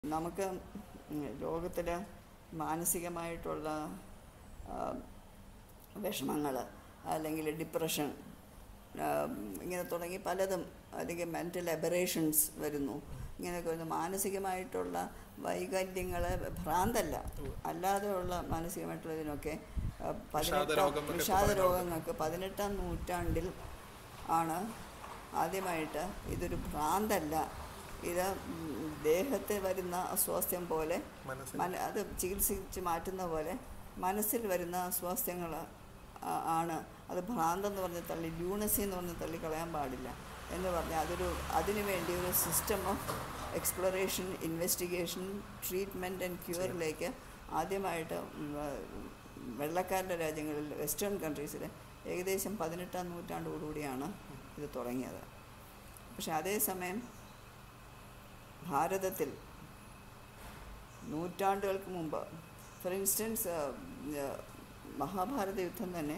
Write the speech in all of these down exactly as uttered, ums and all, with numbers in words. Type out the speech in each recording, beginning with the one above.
നമുക്ക് ലോകത്തിൽ മാനസികമായിട്ടുള്ള വിഷമങ്ങൾ അല്ലെങ്കിൽ ഡിപ്രഷൻ ഇങ്ങനെ തുടങ്ങി പലതും അല്ലെങ്കിൽ മെൻ്റൽ എബറേഷൻസ് വരുന്നു. ഇങ്ങനെയൊക്കെ വരുന്നു. മാനസികമായിട്ടുള്ള വൈകല്യങ്ങൾ ഭ്രാന്തല്ല, അല്ലാതെയുള്ള മാനസികമായിട്ടുള്ള ഇതിനൊക്കെ പതിനെട്ടാം വിഷാദ രോഗങ്ങൾക്ക് പതിനെട്ടാം നൂറ്റാണ്ടിൽ ആണ് ആദ്യമായിട്ട് ഇതൊരു ഭ്രാന്തല്ല, ഇത് ദേഹത്തിൽ വരുന്ന അസ്വാസ്ഥ്യം പോലെ അത് ചികിത്സിച്ച് മാറ്റുന്ന പോലെ മനസ്സിൽ വരുന്ന അസ്വാസ്ഥ്യങ്ങൾ ആണ്. അത് ഭ്രാന്തെന്ന് പറഞ്ഞ് തള്ളി, ലൂണസി എന്ന് പറഞ്ഞ് തള്ളിക്കളയാൻ പാടില്ല എന്ന് പറഞ്ഞാൽ അതൊരു അതിനു വേണ്ടി ഒരു system of exploration, investigation, treatment and ക്യൂറിലേക്ക് ആദ്യമായിട്ട് വെള്ളക്കാരുടെ രാജ്യങ്ങളിൽ, വെസ്റ്റേൺ കൺട്രീസിൽ ഏകദേശം പതിനെട്ടാം നൂറ്റാണ്ടോടുകൂടിയാണ് ഇത് തുടങ്ങിയത്. പക്ഷെ അതേസമയം ഭാരതത്തിൽ നൂറ്റാണ്ടുകൾക്ക് മുമ്പ്, ഫോർ ഇൻസ്റ്റൻസ് മഹാഭാരത യുദ്ധം തന്നെ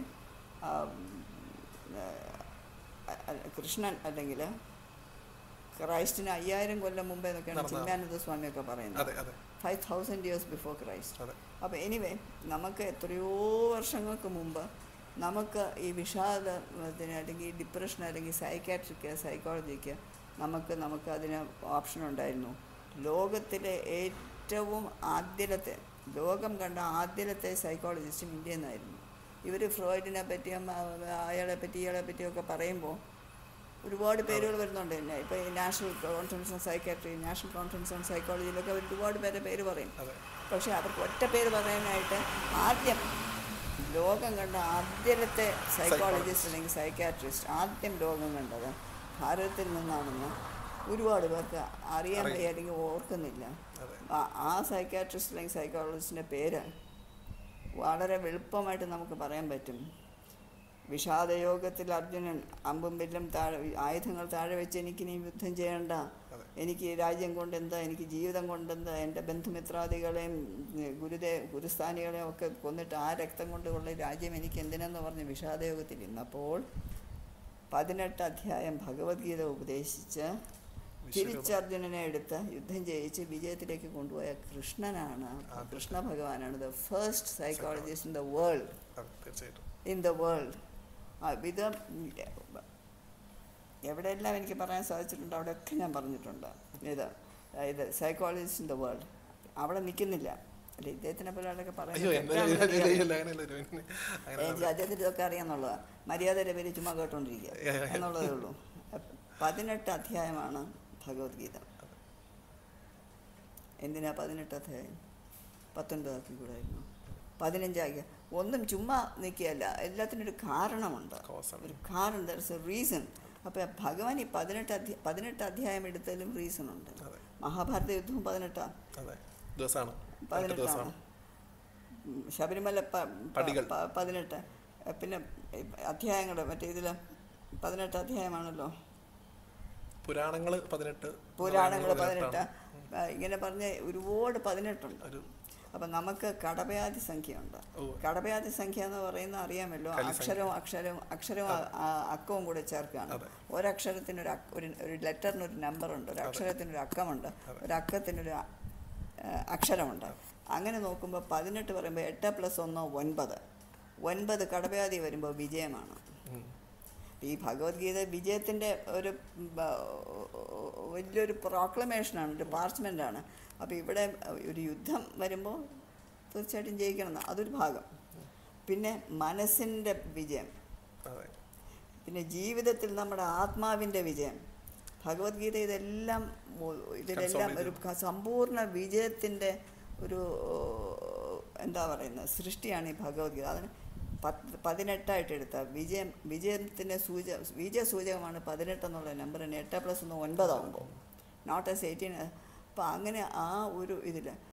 കൃഷ്ണൻ അല്ലെങ്കിൽ ക്രൈസ്റ്റിന് അയ്യായിരം കൊല്ലം മുമ്പേ എന്നൊക്കെയാണ് ചിന്മയാനന്ദ സ്വാമിയൊക്കെ പറയുന്നത്. Five thousand years before Christ. അപ്പോൾ എനിവേ നമുക്ക് എത്രയോ വർഷങ്ങൾക്ക് മുമ്പ് നമുക്ക് ഈ വിഷാദത്തിന് അല്ലെങ്കിൽ ഡിപ്രഷൻ അല്ലെങ്കിൽ സൈക്കാട്രിക്ക് സൈക്കോളജിക്ക് നമുക്ക് നമുക്ക് അതിന് ഓപ്ഷൻ ഉണ്ടായിരുന്നു. ലോകത്തിലെ ഏറ്റവും ആദ്യത്തെ ലോകം കണ്ട ആദ്യത്തെ സൈക്കോളജിസ്റ്റും ഇന്ത്യയിൽ നിന്നായിരുന്നു. ഇവർ ഫ്രോയിഡിനെ പറ്റിയും അയാളെ പറ്റി ഇയാളെ പറ്റിയൊക്കെ പറയുമ്പോൾ ഒരുപാട് പേരുകൾ വരുന്നുണ്ട്. തന്നെ ഇപ്പോൾ ഈ national conference on psychiatry, national conference on സൈക്കോളജിയിലൊക്കെ അവർ ഒരുപാട് പേരെ പേര് പറയും. പക്ഷേ അവർക്ക് ഒറ്റ പേര് പറയാനായിട്ട് ആദ്യം ലോകം കണ്ട ആദ്യത്തെ സൈക്കോളജിസ്റ്റ് അല്ലെങ്കിൽ സൈക്കാട്രിസ്റ്റ് ആദ്യം ലോകം കണ്ടത് ഭാരതത്തിൽ നിന്നാണെന്ന് ഒരുപാട് പേർക്ക് അറിയാൻ വയ്യ അല്ലെങ്കിൽ ഓർക്കുന്നില്ല. ആ സൈക്കാട്രിസ്റ്റ് അല്ലെങ്കിൽ സൈക്കോളജിസ്റ്റിൻ്റെ പേര് വളരെ എളുപ്പമായിട്ട് നമുക്ക് പറയാൻ പറ്റും. വിഷാദയോഗത്തിൽ അർജുനൻ അമ്പും വില്ലും താഴെ ആയുധങ്ങൾ താഴെ വെച്ച് എനിക്കിനി യുദ്ധം ചെയ്യേണ്ട, എനിക്ക് രാജ്യം കൊണ്ടെന്താ, എനിക്ക് ജീവിതം കൊണ്ടെന്താ, എൻ്റെ ബന്ധുമിത്രാദികളെയും ഗുരുദേ ഗുരുസ്ഥാനികളെയും ഒക്കെ കൊന്നിട്ട് ആ രക്തം കൊണ്ടുള്ള രാജ്യം എനിക്ക് എന്തിനെന്ന് പറഞ്ഞ് വിഷാദയോഗത്തിൽ ഇന്നപ്പോൾ പതിനെട്ട് അധ്യായം ഭഗവത്ഗീത ഉപദേശിച്ച് തിരിച്ചർജുനനെ എടുത്ത് യുദ്ധം ചെയ്യിച്ച് വിജയത്തിലേക്ക് കൊണ്ടുപോയ കൃഷ്ണനാണ്, കൃഷ്ണ ഭഗവാനാണ് the first psychologist in the world in the world ഇത് എവിടെയെല്ലാം എനിക്ക് പറയാൻ സാധിച്ചിട്ടുണ്ട് അവിടെയൊക്കെ ഞാൻ പറഞ്ഞിട്ടുണ്ട്. ഇത് ഇത് സൈക്കോളജിസ്റ്റ് ഇൻ ദ വേൾഡ് അവിടെ നിൽക്കുന്നില്ല. അല്ല, ഇദ്ദേഹത്തിനെ പോലെ ആളൊക്കെ പറയുന്നത് എനിക്ക് അദ്ദേഹത്തിൻ്റെ ഇതൊക്കെ അറിയാമെന്നുള്ളതാണ്. മര്യാദയുടെ പേര് ചുമ്മാ കേട്ടോണ്ടിരിക്കുക എന്നുള്ളതേ ഉള്ളൂ. പതിനെട്ട് അധ്യായമാണ് ഭഗവത്ഗീത. എന്തിനാ പതിനെട്ട് അധ്യായം? പത്തൊൻപതാക്കി കൂടായിരുന്നു, പതിനഞ്ചാക്കി. ഒന്നും ചുമ്മാ നിൽക്കുകയല്ല, എല്ലാത്തിനും ഒരു കാരണമുണ്ട്, ഒരു കാരണം, ദർ ഇസ് എ റീസൺ. അപ്പോൾ ഭഗവാൻ ഈ പതിനെട്ട് അധ്യായം പതിനെട്ട് അധ്യായം എടുത്തതിലും റീസണുണ്ട്. മഹാഭാരത യുദ്ധവും പതിനെട്ടാണ് പതിനെട്ടാണ് ശബരിമല പതിനെട്ട്, പിന്നെ അധ്യായങ്ങൾ മറ്റേ ഇതിൽ പതിനെട്ട് അധ്യായമാണല്ലോ. പുരാണങ്ങൾ പതിനെട്ട് പുരാണങ്ങൾ പതിനെട്ട് ഇങ്ങനെ പറഞ്ഞ ഒരുപാട് പതിനെട്ടുണ്ട്. അപ്പം നമുക്ക് കടപയാതി സംഖ്യയുണ്ട്. കടപയാതി സംഖ്യ എന്ന് പറയുന്നത് അറിയാമല്ലോ, അക്ഷരവും അക്ഷരവും അക്ഷരവും അക്കവും കൂടെ ചേർക്കുകയാണ്. ഒരക്ഷരത്തിനൊരു ഒരു ഒരു ലെറ്ററിനൊരു നമ്പറുണ്ട്, ഒരു അക്ഷരത്തിനൊരു അക്കമുണ്ട്, ഒരു അക്കത്തിനൊരു അക്ഷരമുണ്ട്. അങ്ങനെ നോക്കുമ്പോൾ പതിനെട്ട് പറയുമ്പോൾ എട്ട് പ്ലസ് ഒന്ന് ഒൻപത്, ഒൻപത് കടപയാതി വരുമ്പോൾ വിജയമാണ്. ഈ ഭഗവത്ഗീത വിജയത്തിൻ്റെ ഒരു വലിയൊരു പ്രോക്ലമേഷനാണ്, ഒരു പാർച്ച്മെൻ്റാണ്. അപ്പോൾ ഇവിടെ ഒരു യുദ്ധം വരുമ്പോൾ തീർച്ചയായിട്ടും ജയിക്കണം, അതൊരു ഭാഗം. പിന്നെ മനസ്സിൻ്റെ വിജയം, പിന്നെ ജീവിതത്തിൽ നമ്മുടെ ആത്മാവിൻ്റെ വിജയം. ഭഗവത്ഗീത ഇതെല്ലാം ഇതിലെല്ലാം ഒരു സമ്പൂർണ്ണ വിജയത്തിൻ്റെ ഒരു എന്താ പറയുന്നത് സൃഷ്ടിയാണ് ഈ ഭഗവത്ഗീത. അതിന് പത്ത് പതിനെട്ടായിട്ട് എടുത്താൽ വിജയം വിജയത്തിൻ്റെ സൂച വിജയ സൂചകമാണ് പതിനെട്ടെന്നുള്ള നമ്പറിന് എട്ട് പ്ലസ് ഒന്ന് ഒൻപതാകുമ്പോൾ, നോട്ട് എസ് എയ്റ്റീൻ. അപ്പോൾ അങ്ങനെ ആ ഒരു ഇതിൽ